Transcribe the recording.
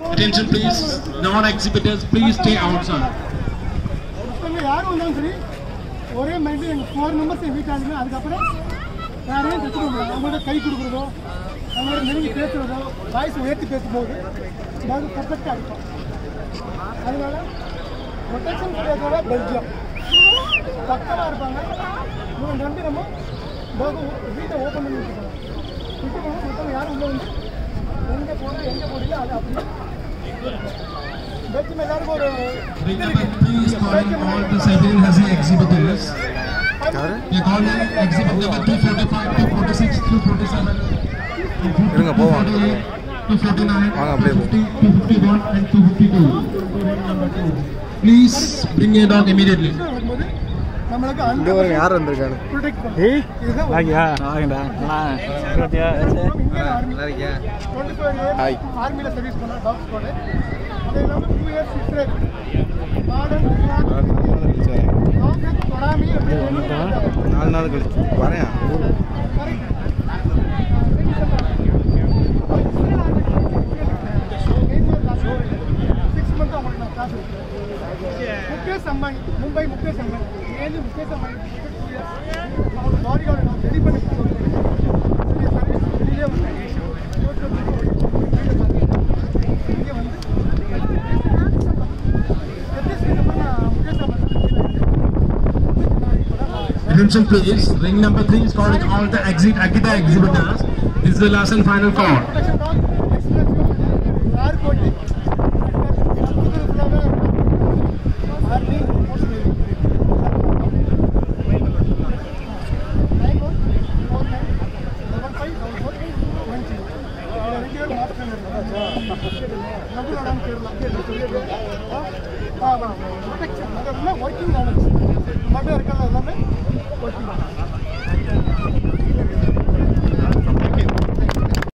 Attention please, non-exhibitors, please stay outside. யாரும் வந்தாலும் சரி ஒரே மைண்டு எங்கள் 4 மெம்பர்ஸ் என் வீட்டில் ஆளுங்க. அதுக்கப்புறம் யாரையும் தச்சு கொடுக்குறோம். அவங்களோட கை கொடுக்குறதோ அவங்களோட நெருங்கி பேசுகிறதோ வாய்ஸ் உயர்த்தி பேசும்போது அது பர்ஃபெக்டாக இருக்கும். அதனால ப்ரொடெக்ஷன் கிடையாதோட பெல்ஜியம் பக்கமாக இருப்பாங்க. இவங்க நம்பி நம்ம வீட்டை ஓப்பன் பண்ணி வச்சுக்கலாம். விட்டு போகணும் மற்றவங்க யாரும் உள்ள வந்து எங்கே போடல அது அப்படி பெல்ஜியம் எல்லாருக்கும் ஒரு all the civil has exhibitors. We are calling exhibit number 245, 246, 247, 249, 250, 251 and 252. Please bring your dog immediately. நம்மளுக்கு ஒரு யார் வந்திருக்காங்க ப்ரொடெக்ட் பண்ணு. இதுதான் வாங்கியா வாங்கடா நான் இருக்கியா நல்லா இருக்கியா 24 இயர்ஸ் ஆர்மில சர்வீஸ் பண்ண டாக்ஸ் கூட அதே இல்லாம 2 இயர்ஸ் சிஸ்டர் மாடர்ன் டாக்ஸ் தொடாமி அப்படியே 4 நாள் கழிச்சு வரேன். Mukesh Ambani Mumbai Mukesh Ambani mainly Mukesh Ambani bodyguard ना रेडी பண்ணி சர்வீஸ் வெளியே வந்து இங்கே வந்து Attention please, ring number 3 is calling all the Akita exhibitors. This is the last and final call. working